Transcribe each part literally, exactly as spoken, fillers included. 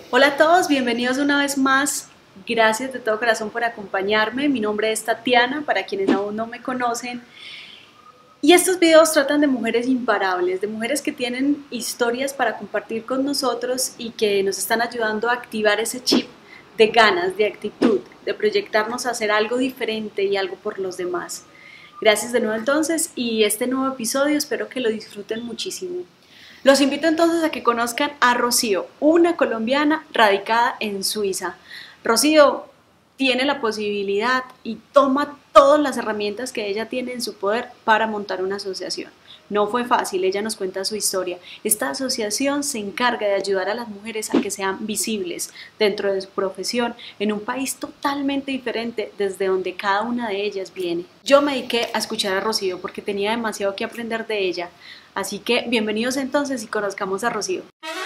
Hola a todos, bienvenidos una vez más. Gracias de todo corazón por acompañarme. Mi nombre es Tatiana, para quienes aún no me conocen. Y estos videos tratan de mujeres imparables, de mujeres que tienen historias para compartir con nosotros y que nos están ayudando a activar ese chip de ganas, de actitud, de proyectarnos a hacer algo diferente y algo por los demás. Gracias de nuevo entonces, y este nuevo episodio espero que lo disfruten muchísimo. Los invito entonces a que conozcan a Rocío, una colombiana radicada en Suiza. Rocío tiene la posibilidad y toma todas las herramientas que ella tiene en su poder para montar una asociación. No fue fácil, ella nos cuenta su historia. Esta asociación se encarga de ayudar a las mujeres a que sean visibles dentro de su profesión en un país totalmente diferente desde donde cada una de ellas viene. Yo me dediqué a escuchar a Rocío porque tenía demasiado que aprender de ella. Así que bienvenidos entonces y conozcamos a Rocío.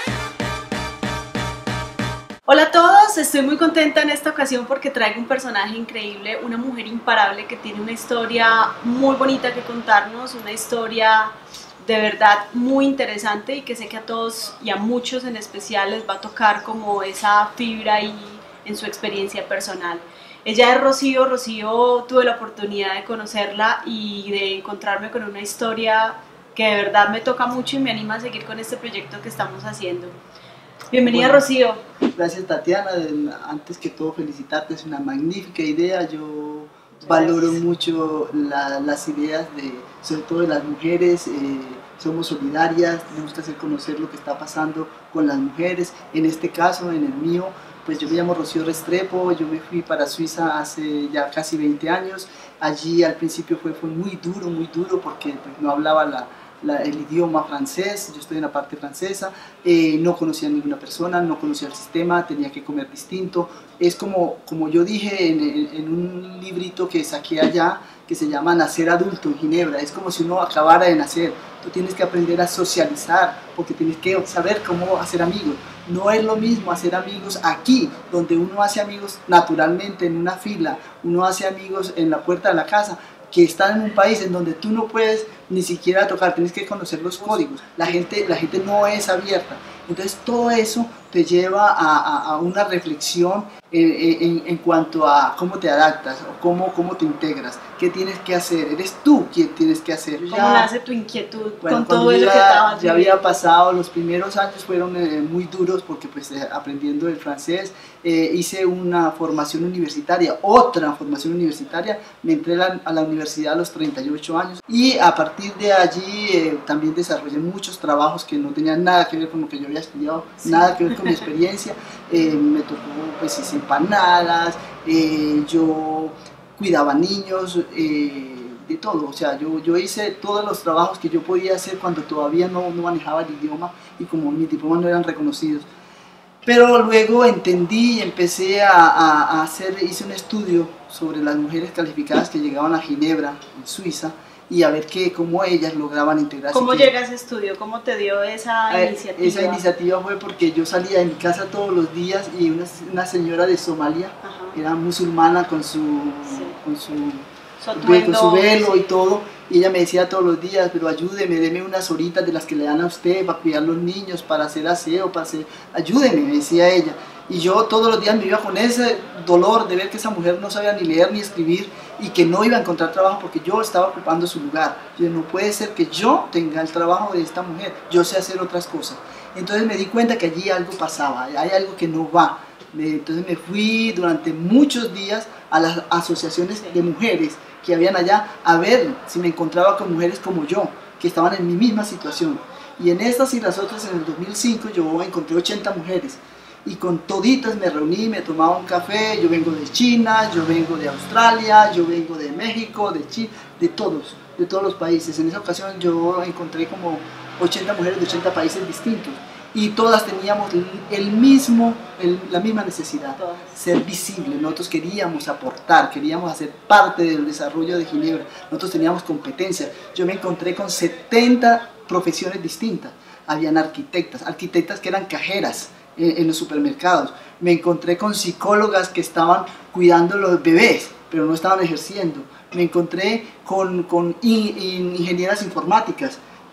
Hola a todos, estoy muy contenta en esta ocasión porque traigo un personaje increíble, una mujer imparable que tiene una historia muy bonita que contarnos, una historia de verdad muy interesante y que sé que a todos y a muchos en especial les va a tocar como esa fibra ahí en su experiencia personal. Ella es Rocío. Rocío, tuve la oportunidad de conocerla y de encontrarme con una historia que de verdad me toca mucho y me anima a seguir con este proyecto que estamos haciendo. Bienvenida, bueno, Rocío. Gracias, Tatiana. Antes que todo, felicitarte, es una magnífica idea. Yo Muchas valoro gracias. mucho la, las ideas, de, sobre todo de las mujeres. Eh, somos solidarias, tenemos que hacer conocer lo que está pasando con las mujeres. En este caso, en el mío, pues yo me llamo Rocío Restrepo, yo me fui para Suiza hace ya casi veinte años. Allí al principio fue, fue muy duro, muy duro, porque pues, no hablaba la... La, el idioma francés, yo estoy en la parte francesa, eh, no conocía a ninguna persona, no conocía el sistema, tenía que comer distinto. Es como, como yo dije en, en, en un librito que saqué allá, que se llama Nacer adulto en Ginebra. Es como si uno acabara de nacer. Tú tienes que aprender a socializar, porque tienes que saber cómo hacer amigos. No es lo mismo hacer amigos aquí, donde uno hace amigos naturalmente en una fila, uno hace amigos en la puerta de la casa, que están en un país en donde tú no puedes ni siquiera tocar, tienes que conocer los códigos. La gente, la gente no es abierta. Entonces todo eso te lleva a, a, a una reflexión en, en, en cuanto a cómo te adaptas o cómo, cómo te integras, qué tienes que hacer, eres tú quien tienes que hacer. ¿Cómo ya, nace tu inquietud bueno, con todo eso ya, que estabas ya había pasado, los primeros años fueron eh, muy duros porque pues eh, aprendiendo el francés, eh, hice una formación universitaria, otra formación universitaria, me entré a la, a la universidad a los treinta y ocho años y a partir de allí eh, también desarrollé muchos trabajos que no tenían nada que ver con lo que yo había estudiado, sí. nada que ver con mi experiencia. Eh, me tocó pues hice empanadas, eh, yo cuidaba niños, eh, de todo, o sea, yo, yo hice todos los trabajos que yo podía hacer cuando todavía no, no manejaba el idioma y como mis diplomas no eran reconocidos. Pero luego entendí y empecé a, a, a hacer, hice un estudio sobre las mujeres calificadas que llegaban a Ginebra, en Suiza, y a ver que, cómo ellas lograban integrarse. ¿Cómo llega ese estudio? ¿Cómo te dio esa eh, iniciativa? Esa iniciativa fue porque yo salía de mi casa todos los días y una, una señora de Somalia, Ajá. era musulmana con su, sí. con su, su atuendo, con su velo sí. y todo, y ella me decía todos los días, pero ayúdeme, deme unas horitas de las que le dan a usted para cuidar a los niños, para hacer aseo, para hacer, ayúdeme, me decía ella. Y yo todos los días me iba con ese dolor de ver que esa mujer no sabía ni leer ni escribir y que no iba a encontrar trabajo porque yo estaba ocupando su lugar. Yo, no puede ser que yo tenga el trabajo de esta mujer, yo sé hacer otras cosas. Entonces me di cuenta que allí algo pasaba, hay algo que no va. Entonces me fui durante muchos días a las asociaciones de mujeres que habían allá a ver si me encontraba con mujeres como yo, que estaban en mi misma situación. Y en estas y las otras, en el dos mil cinco, yo encontré ochenta mujeres. Y con toditas me reuní, me tomaba un café. Yo vengo de China, yo vengo de Australia, yo vengo de México, de Chile, de todos, de todos los países. En esa ocasión yo encontré como ochenta mujeres de ochenta países distintos y todas teníamos el mismo, el, la misma necesidad, todas. Ser visibles. Nosotros queríamos aportar, queríamos hacer parte del desarrollo de Ginebra, nosotros teníamos competencias. Yo me encontré con setenta profesiones distintas, habían arquitectas, arquitectas que eran cajeras en, en los supermercados, me encontré con psicólogas que estaban cuidando los bebés, pero no estaban ejerciendo, me encontré con, con in, in, ingenieras informáticas,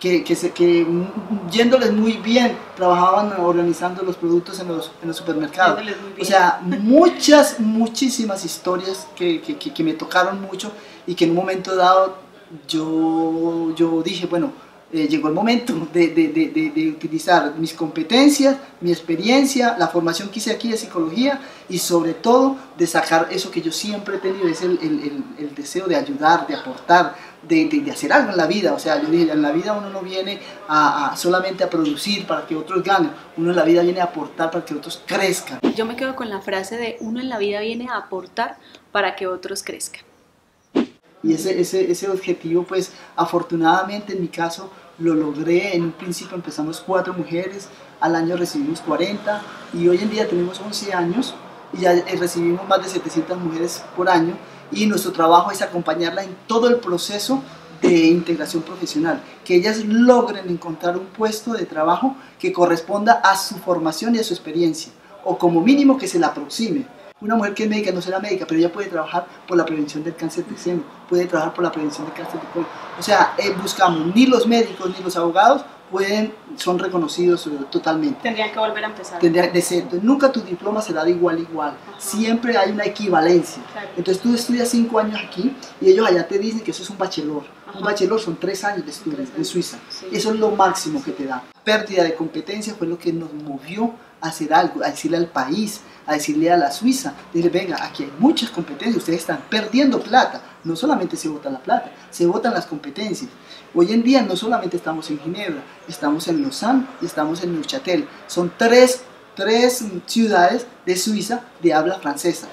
que, que, se, que yéndoles muy bien, trabajaban organizando los productos en los, en los supermercados. O sea, muchas, muchísimas historias que, que, que, que me tocaron mucho y que en un momento dado yo, yo dije, bueno, eh, llegó el momento de, de, de, de, de utilizar mis competencias, mi experiencia, la formación que hice aquí de psicología y sobre todo de sacar eso que yo siempre he tenido, es el, el, el, el deseo de ayudar, de aportar, de, de, de hacer algo en la vida. O sea, yo dije, en la vida uno no viene a, a solamente a producir para que otros ganen, uno en la vida viene a aportar para que otros crezcan. Yo me quedo con la frase de uno en la vida viene a aportar para que otros crezcan. Y ese, ese, ese objetivo, pues afortunadamente en mi caso lo logré. En un principio empezamos cuatro mujeres, al año recibimos cuarenta y hoy en día tenemos once años y ya recibimos más de setecientas mujeres por año, y nuestro trabajo es acompañarla en todo el proceso de integración profesional, que ellas logren encontrar un puesto de trabajo que corresponda a su formación y a su experiencia, o como mínimo que se la aproxime. Una mujer que es médica no será médica, pero ella puede trabajar por la prevención del cáncer de seno, puede trabajar por la prevención del cáncer de colon. O sea, eh, buscamos, ni los médicos ni los abogados pueden, son reconocidos eh, totalmente. Tendrían que volver a empezar. Tendría de ser, nunca tu diploma será de igual a igual. Ajá. Siempre hay una equivalencia. Claro. Entonces tú estudias cinco años aquí y ellos allá te dicen que eso es un bachelor. Ajá. Un bachelor son tres años de estudio en Suiza. Sí. Eso es lo máximo que te da. Pérdida de competencia fue lo que nos movió a hacer algo, a decirle al país, a decirle a la Suiza, decirle, venga, aquí hay muchas competencias, ustedes están perdiendo plata. No solamente se vota la plata, se votan las competencias. Hoy en día no solamente estamos en Ginebra, estamos en Lausanne y estamos en Neuchâtel. Son tres, tres ciudades de Suiza de habla francesa.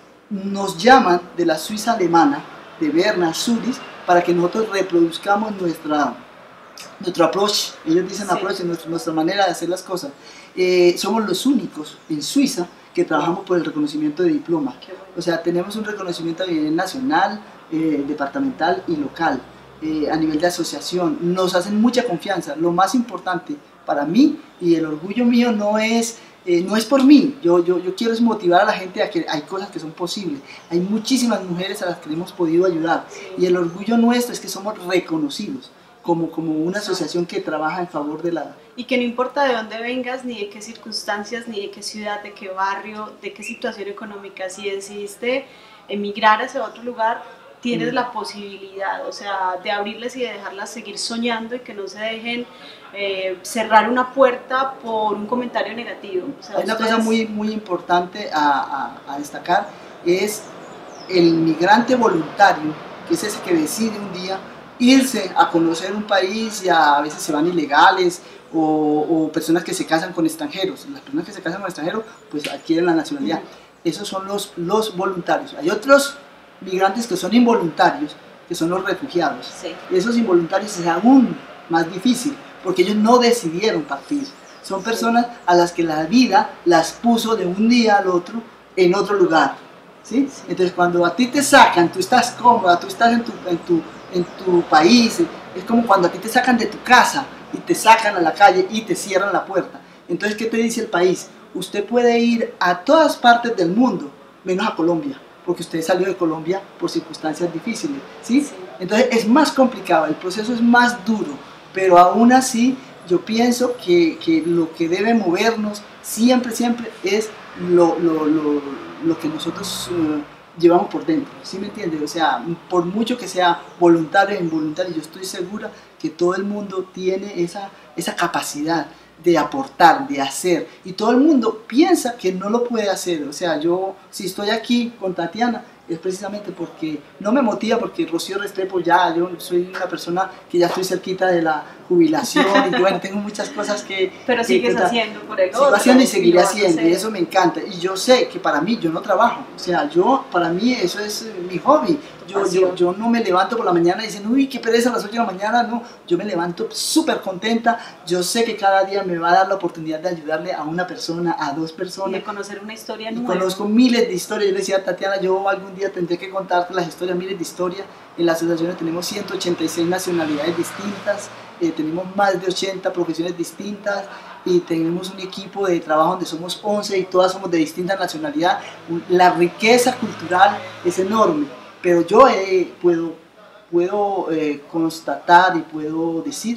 Nos llaman de la Suiza alemana, de Berna, Zurich, para que nosotros reproduzcamos nuestra, nuestro approach. Ellos dicen sí. approach, nuestra, nuestra manera de hacer las cosas. Eh, somos los únicos en Suiza que trabajamos por el reconocimiento de diploma. O sea, tenemos un reconocimiento a nivel nacional, eh, departamental y local. Eh, a nivel de asociación, nos hacen mucha confianza. Lo más importante para mí y el orgullo mío no es, eh, no es por mí, yo, yo, yo quiero es motivar a la gente a que hay cosas que son posibles. Hay muchísimas mujeres a las que hemos podido ayudar y el orgullo nuestro es que somos reconocidos como, como una asociación que trabaja en favor de la... Y que no importa de dónde vengas, ni de qué circunstancias, ni de qué ciudad, de qué barrio, de qué situación económica, si decidiste emigrar hacia otro lugar, tienes la posibilidad, o sea, de abrirles y de dejarlas seguir soñando y que no se dejen eh, cerrar una puerta por un comentario negativo. O sea, hay una ustedes... cosa muy, muy importante a, a, a destacar, es el migrante voluntario, que es ese que decide un día irse a conocer un país y a, a veces se van ilegales, o, o personas que se casan con extranjeros. Las personas que se casan con extranjeros pues adquieren la nacionalidad. Uh-huh. Esos son los, los voluntarios. Hay otros migrantes que son involuntarios, que son los refugiados. Sí. Esos involuntarios es aún más difícil, porque ellos no decidieron partir. Son personas sí. a las que la vida las puso de un día al otro en otro lugar. ¿Sí? Sí. Entonces cuando a ti te sacan, tú estás cómoda, tú estás en tu, en, tu, en tu país, es como cuando a ti te sacan de tu casa y te sacan a la calle y te cierran la puerta. Entonces, ¿qué te dice el país? Usted puede ir a todas partes del mundo, menos a Colombia, porque usted salió de Colombia por circunstancias difíciles, ¿sí? Sí. Entonces es más complicado, el proceso es más duro, pero aún así yo pienso que, que lo que debe movernos siempre, siempre es lo, lo, lo, lo que nosotros uh, llevamos por dentro, ¿sí me entiende? O sea, por mucho que sea voluntario o involuntario, yo estoy segura que todo el mundo tiene esa, esa capacidad de aportar, de hacer, y todo el mundo piensa que no lo puede hacer. O sea, yo si estoy aquí con Tatiana es precisamente porque no me motiva, porque Rocío Restrepo ya, yo soy una persona que ya estoy cerquita de la jubilación y bueno, tengo muchas cosas que... Pero que, sigues que, haciendo por el otro. Sigo haciendo y seguiré haciendo, y eso me encanta, y yo sé que para mí, yo no trabajo, o sea, yo, para mí eso es mi hobby. Yo, yo, yo no me levanto por la mañana diciendo, uy, qué pereza a las ocho de la mañana, no, yo me levanto súper contenta, yo sé que cada día me va a dar la oportunidad de ayudarle a una persona, a dos personas. Y de conocer una historia nueva. Conozco miles de historias, yo le decía a Tatiana, yo algún día tendré que contarte las historias, miles de historias. En la asociación tenemos ciento ochenta y seis nacionalidades distintas, eh, tenemos más de ochenta profesiones distintas, y tenemos un equipo de trabajo donde somos once y todas somos de distinta nacionalidad. La riqueza cultural es enorme. Pero yo eh, puedo, puedo eh, constatar y puedo decir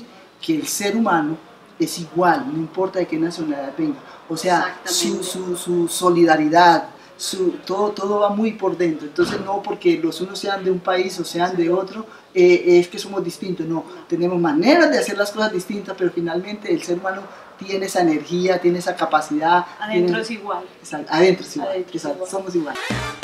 que el ser humano es igual, no importa de qué nacionalidad venga. O sea, su, su, su solidaridad, su, todo, todo va muy por dentro. Entonces no porque los unos sean de un país o sean de otro, eh, es que somos distintos. No, tenemos maneras de hacer las cosas distintas, pero finalmente el ser humano tiene esa energía, tiene esa capacidad. Adentro tiene, es igual. Exacto, adentro es igual, Adentro es exacto, igual. somos igual.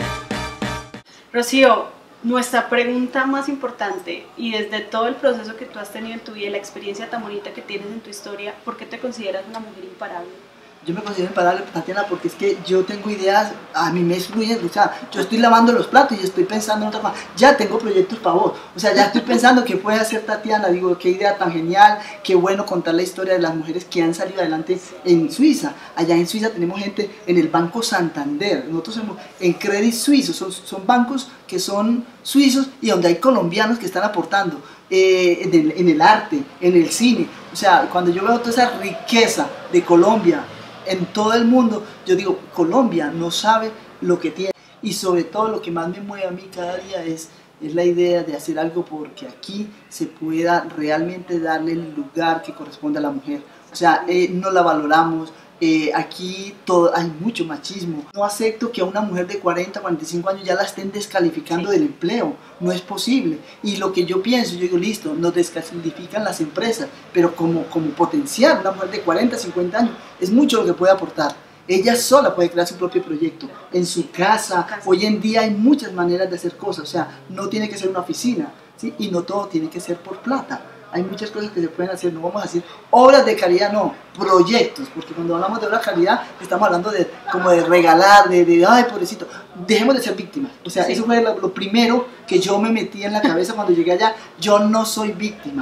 Rocío, nuestra pregunta más importante, y desde todo el proceso que tú has tenido en tu vida, la experiencia tan bonita que tienes en tu historia, ¿por qué te consideras una mujer imparable? Yo me considero imparable, Tatiana, porque es que yo tengo ideas, a mí me excluyen, o sea, yo estoy lavando los platos y estoy pensando en otra cosa, ya tengo proyectos para vos, o sea, ya estoy pensando qué puede hacer Tatiana, digo, qué idea tan genial, qué bueno contar la historia de las mujeres que han salido adelante en Suiza. Allá en Suiza tenemos gente en el Banco Santander, nosotros somos en Credit Suisse, son, son bancos que son suizos y donde hay colombianos que están aportando eh, en, el, en el arte, en el cine, o sea, cuando yo veo toda esa riqueza de Colombia, en todo el mundo, yo digo, Colombia no sabe lo que tiene, y sobre todo lo que más me mueve a mí cada día es, es la idea de hacer algo porque aquí se pueda realmente darle el lugar que corresponde a la mujer. O sea, eh, no la valoramos, eh, aquí todo, hay mucho machismo. No acepto que a una mujer de cuarenta, cuarenta y cinco años ya la estén descalificando del empleo, no es posible. Y lo que yo pienso, yo digo, listo, nos descalifican las empresas, pero como, como potencial, una mujer de cuarenta, cincuenta años, es mucho lo que puede aportar. Ella sola puede crear su propio proyecto, en su casa. Hoy en día hay muchas maneras de hacer cosas, o sea, no tiene que ser una oficina, ¿sí? Y no todo tiene que ser por plata. Hay muchas cosas que se pueden hacer, no vamos a decir obras de calidad, no, proyectos, porque cuando hablamos de obras de calidad estamos hablando de como de regalar, de, de ay, pobrecito, dejemos de ser víctimas. O sea, sí. Eso fue lo, lo primero que yo me metí en la cabeza cuando llegué allá, yo no soy víctima.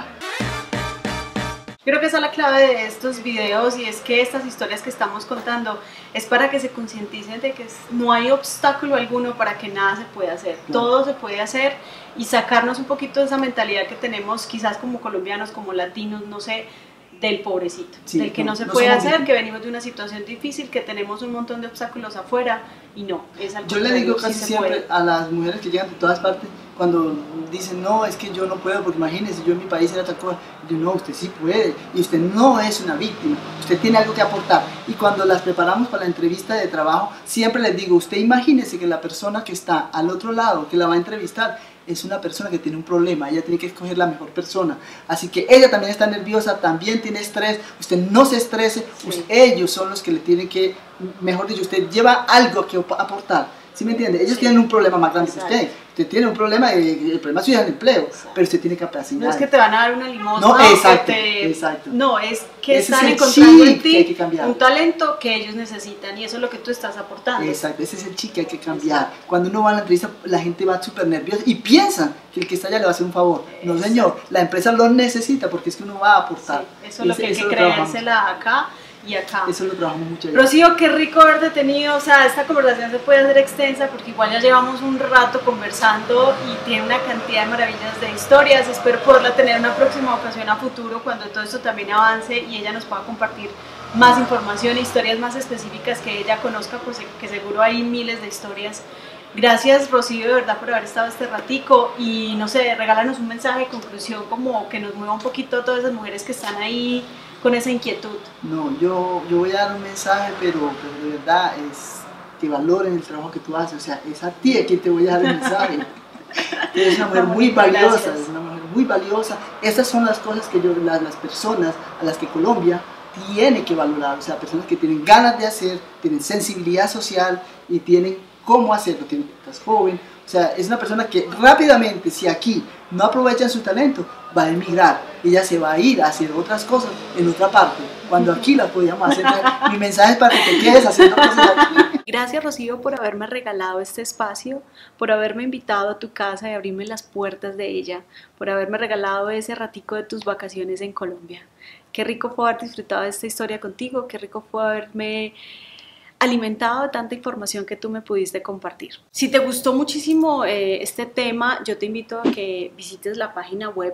Creo que esa es la clave de estos videos, y es que estas historias que estamos contando es para que se concienticen de que no hay obstáculo alguno para que nada se pueda hacer. Claro. Todo se puede hacer, y sacarnos un poquito de esa mentalidad que tenemos quizás como colombianos, como latinos, no sé, del pobrecito, sí, del que no, no se no puede hacer, víctimas. Que venimos de una situación difícil, que tenemos un montón de obstáculos afuera, y no, es algo Yo le digo casi sí siempre puede. A las mujeres que llegan de todas partes, cuando dicen, no, es que yo no puedo, porque imagínense, yo en mi país era otra cosa, yo no, usted sí puede, y usted no es una víctima, usted tiene algo que aportar. Y cuando las preparamos para la entrevista de trabajo, siempre les digo, usted imagínese que la persona que está al otro lado, que la va a entrevistar, es una persona que tiene un problema, ella tiene que escoger la mejor persona, así que ella también está nerviosa, también tiene estrés, usted no se estrese, sí. Pues ellos son los que le tienen que, mejor dicho, usted lleva algo que aportar, ¿sí me entiende? Ellos sí. Tienen un problema más grande Exacto. Que usted, usted tiene un problema, de, el problema suyo es el empleo, Exacto. Pero usted tiene capacidad. No es que te van a dar una limosna, no, exacto, te... exacto. No, es que ese están es encontrando en ti que que un talento que ellos necesitan, y eso es lo que tú estás aportando. Exacto, ese es el chip que hay que cambiar. Exacto. Cuando uno va a la entrevista, la gente va súper nerviosa y piensa que el que está allá le va a hacer un favor. No, Exacto. Señor, la empresa lo necesita porque es que uno va a aportar. Sí, eso es lo que hay que creérsela acá y acá. Eso lo trabajamos mucho. Rocío, qué rico haberte tenido, o sea, esta conversación se puede hacer extensa porque igual ya llevamos un rato conversando y tiene una cantidad de maravillas de historias. Espero poderla tener en una próxima ocasión a futuro, cuando todo esto también avance y ella nos pueda compartir más información e historias más específicas que ella conozca, pues que seguro hay miles de historias. Gracias, Rocío, de verdad, por haber estado este ratico, y no sé, regálanos un mensaje de conclusión como que nos mueva un poquito a todas esas mujeres que están ahí con esa inquietud. No, yo, yo voy a dar un mensaje, pero, pero de verdad es que valoren el trabajo que tú haces, o sea, es a ti a quien te voy a dar el mensaje. Eres una mujer muy valiosa, es una mujer muy valiosa. Estas son las cosas que yo, las, las personas a las que Colombia tiene que valorar, o sea, personas que tienen ganas de hacer, tienen sensibilidad social y tienen cómo hacerlo, tienen, estás joven, o sea, es una persona que rápidamente, si aquí no aprovechan su talento, va a emigrar, ella se va a ir a hacer otras cosas en otra parte, cuando aquí las podíamos hacer. Mi mensaje es para que te quedes haciendo cosas aquí. Gracias, Rocío, por haberme regalado este espacio, por haberme invitado a tu casa y abrirme las puertas de ella, por haberme regalado ese ratico de tus vacaciones en Colombia. Qué rico fue haber disfrutado de esta historia contigo, qué rico fue haberme alimentado de tanta información que tú me pudiste compartir. Si te gustó muchísimo eh, este tema, yo te invito a que visites la página web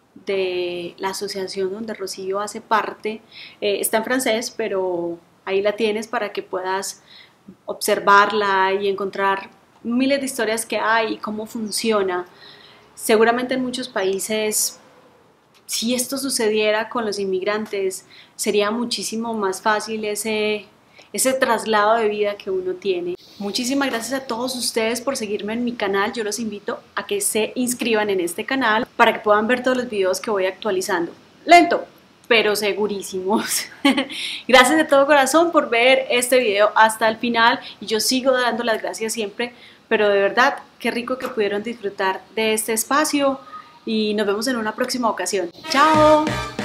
de la asociación donde Rocío hace parte. Eh, está en francés, pero ahí la tienes para que puedas observarla y encontrar miles de historias que hay y cómo funciona. Seguramente en muchos países si esto sucediera con los inmigrantes, sería muchísimo más fácil ese, ese traslado de vida que uno tiene. Muchísimas gracias a todos ustedes por seguirme en mi canal. Yo los invito a que se inscriban en este canal para que puedan ver todos los videos que voy actualizando. Lento, pero segurísimos. Gracias de todo corazón por ver este video hasta el final y yo sigo dando las gracias siempre, pero de verdad, qué rico que pudieron disfrutar de este espacio y nos vemos en una próxima ocasión. ¡Chao!